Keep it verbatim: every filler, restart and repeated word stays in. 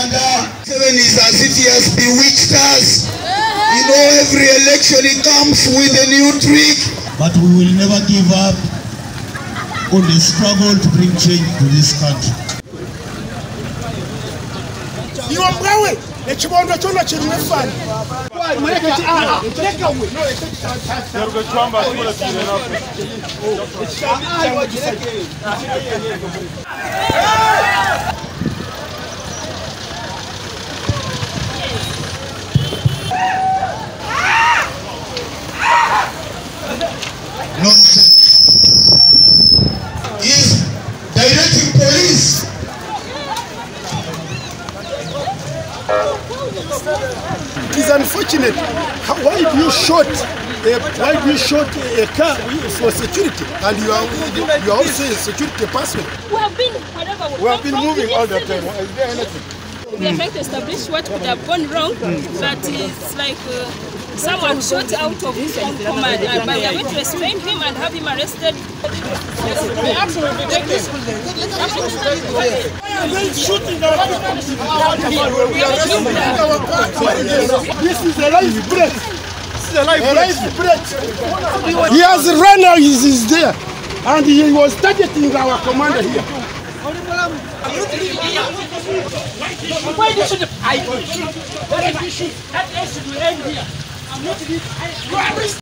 Uganda. Seven is as if he has bewitched us. You know, every election he comes with a new trick. But we will never give up on the struggle to bring change to this country. You are going. It's one of the children of fun. Nonsense. He's directing police. It is unfortunate. How, why do you shot? A, why do you shot a car for security? And you are you are also a security person. We have been whatever. We have been moving all the time. Is there anything? We are trying to establish what could have gone wrong, but it's like uh, someone shot out of his own command. Uh, but we are going to restrain him and have him arrested. This is a live break. This is a live break. He has run out. He is there, and he was targeting our commander here. Why did you I shoot? That should end here. I'm not